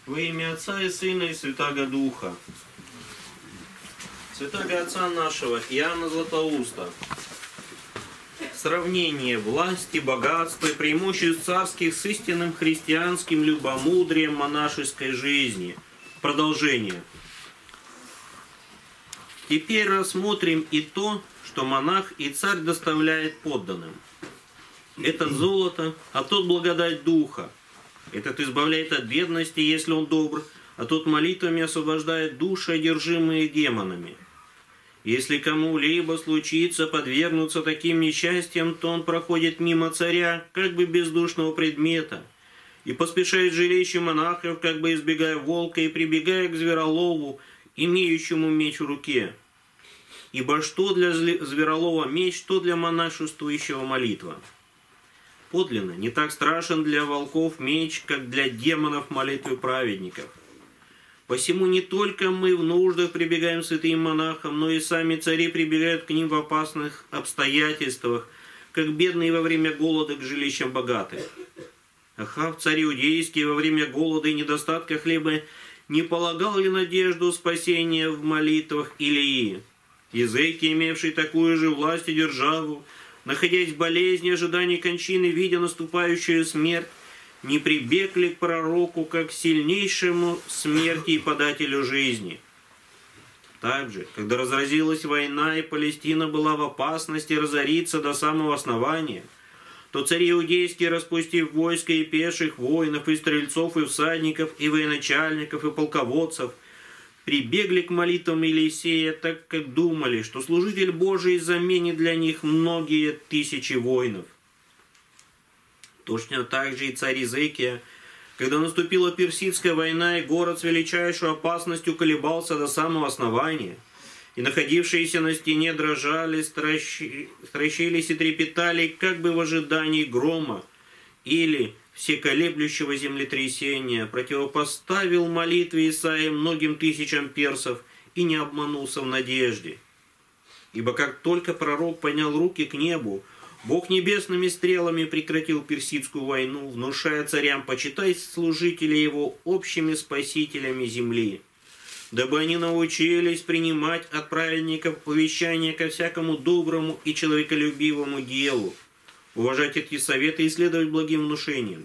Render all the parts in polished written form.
Во имя Отца и Сына и Святаго Духа. Святаго Отца нашего Иоанна Златоуста. Сравнение власти, богатства и преимуществ царских с истинным христианским любомудрием монашеской жизни. Продолжение. Теперь рассмотрим и то, что монах и царь доставляет подданным. Этот золото, а тот благодать духа. Этот избавляет от бедности, если он добр, а тот молитвами освобождает души, одержимые демонами. Если кому-либо случится подвергнуться таким несчастьям, то он проходит мимо царя, как бы бездушного предмета, и поспешает жилище монахов, как бы избегая волка, и прибегая к зверолову, имеющему меч в руке. Ибо что для зверолова меч, то для монашествующего молитва. Подлинно, не так страшен для волков меч, как для демонов молитвы праведников. Посему не только мы в нуждах прибегаем к святым монахам, но и сами цари прибегают к ним в опасных обстоятельствах, как бедные во время голода к жилищам богатых. Ахав, царь иудейский, во время голода и недостатка хлеба не полагал ли надежду спасения в молитвах Илии? Езекия, имевший такую же власть и державу, находясь в болезни, ожидании кончины, видя наступающую смерть, не прибегли к пророку как к сильнейшему смерти и подателю жизни. Также, когда разразилась война и Палестина была в опасности разориться до самого основания, то цари иудейские, распустив войско и пеших воинов, и стрельцов, и всадников, и военачальников, и полководцев, прибегли к молитвам Елисея, так как думали, что служитель Божий заменит для них многие тысячи воинов. Точно так же и царь Езекия, когда наступила персидская война, и город с величайшей опасностью колебался до самого основания, и находившиеся на стене дрожали, стращились и трепетали, как бы в ожидании грома или всеколеблющего землетрясения, противопоставил молитве Исаии многим тысячам персов и не обманулся в надежде. Ибо как только пророк поднял руки к небу, Бог небесными стрелами прекратил персидскую войну, внушая царям почитать служителей его общими спасителями земли, дабы они научились принимать от праведников увещания ко всякому доброму и человеколюбивому делу, уважать эти советы и следовать благим внушениям.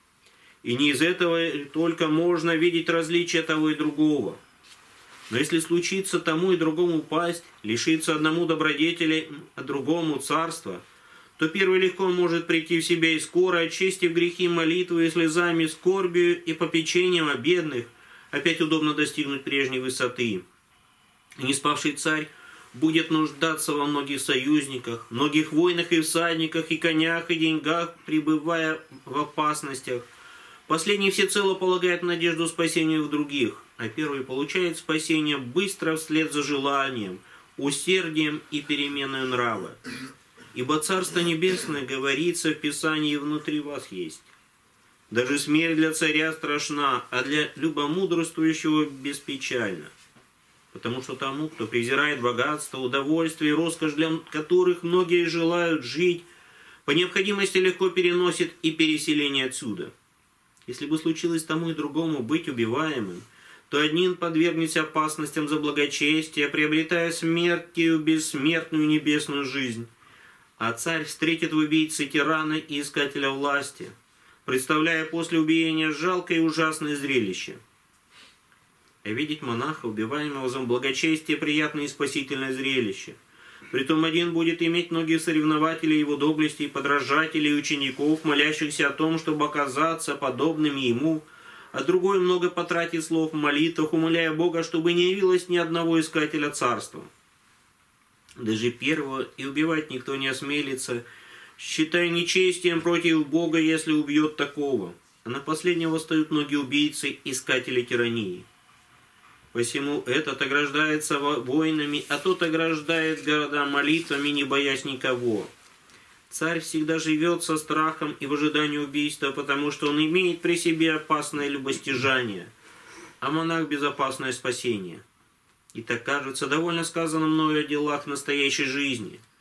И не из этого только можно видеть различия того и другого. Но если случится тому и другому упасть, лишиться одному добродетеля, а другому царства, то первый легко может прийти в себя и скоро, очистив грехи молитвой и слезами, скорбью и попечением о бедных, опять удобно достигнуть прежней высоты. И не спавший царь будет нуждаться во многих союзниках, многих воинах и всадниках, и конях, и деньгах, пребывая в опасностях. Последний всецело полагает надежду спасения в других, а первый получает спасение быстро вслед за желанием, усердием и переменой нрава. Ибо Царство Небесное, говорится в Писании, внутри вас есть. Даже смерть для царя страшна, а для любомудрствующего беспечальна. Потому что тому, кто презирает богатство, удовольствие и роскошь, для которых многие желают жить, по необходимости легко переносит и переселение отсюда. Если бы случилось тому и другому быть убиваемым, то один подвергнется опасностям за благочестие, приобретая смертью бессмертную небесную жизнь. А царь встретит в убийце тирана и искателя власти, представляя после убиения жалкое и ужасное зрелище. А видеть монаха, убиваемого за благочестие, приятное и спасительное зрелище. Притом один будет иметь многих соревнователей его доблести, подражателей и учеников, молящихся о том, чтобы оказаться подобными ему, а другой много потратит слов в молитвах, умоляя Бога, чтобы не явилось ни одного искателя царства. Даже первого и убивать никто не осмелится, считая нечестием против Бога, если убьет такого. А на последнего восстают многие убийцы, искатели тирании. Посему этот ограждается войнами, а тот ограждает города молитвами, не боясь никого. Царь всегда живет со страхом и в ожидании убийства, потому что он имеет при себе опасное любостяжание, а монах – безопасное спасение. И так кажется, довольно сказано мною о делах настоящей жизни.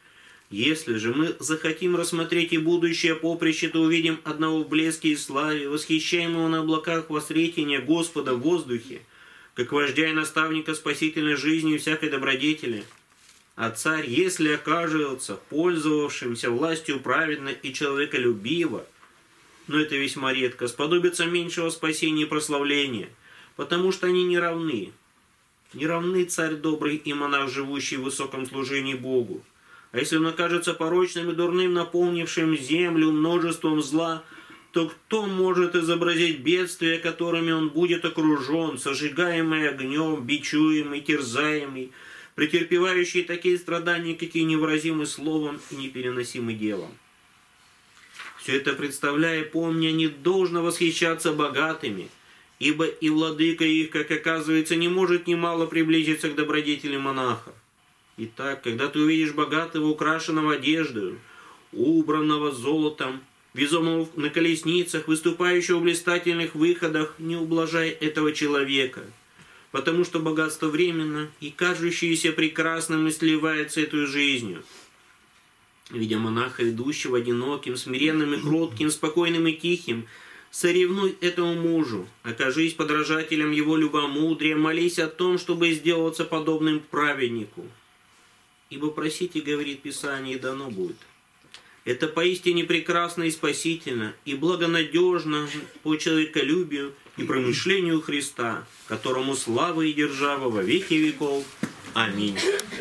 Если же мы захотим рассмотреть и будущее поприще, то увидим одного в блеске и славе, восхищаемого на облаках во сретения Господа в воздухе, как вождя и наставника спасительной жизни и всякой добродетели. А царь, если окажется пользовавшимся властью праведно и человеколюбиво, но это весьма редко, сподобится меньшего спасения и прославления, потому что они не равны. Не равны царь добрый и монах, живущий в высоком служении Богу. А если он окажется порочным и дурным, наполнившим землю множеством зла, то кто может изобразить бедствия, которыми он будет окружен, сожигаемый огнем, бичуемый, терзаемый, претерпевающий такие страдания, какие невыразимы словом и непереносимы делом? Все это представляя, помня, не должно восхищаться богатыми, ибо и владыка их, как оказывается, не может немало приблизиться к добродетели монаха. Итак, когда ты увидишь богатого, украшенного одеждою, убранного золотом, везомого на колесницах, выступающего в блистательных выходах, не ублажай этого человека, потому что богатство временно и кажущееся прекрасным и сливается этой жизнью. Видя монаха, идущего одиноким, смиренным и кротким, спокойным и тихим, соревнуй этому мужу, окажись подражателем его любомудрия, молись о том, чтобы сделаться подобным праведнику. Ибо просите, говорит Писание, и дано будет. Это поистине прекрасно и спасительно, и благонадежно по человеколюбию и промышлению Христа, которому слава и держава во веки веков. Аминь.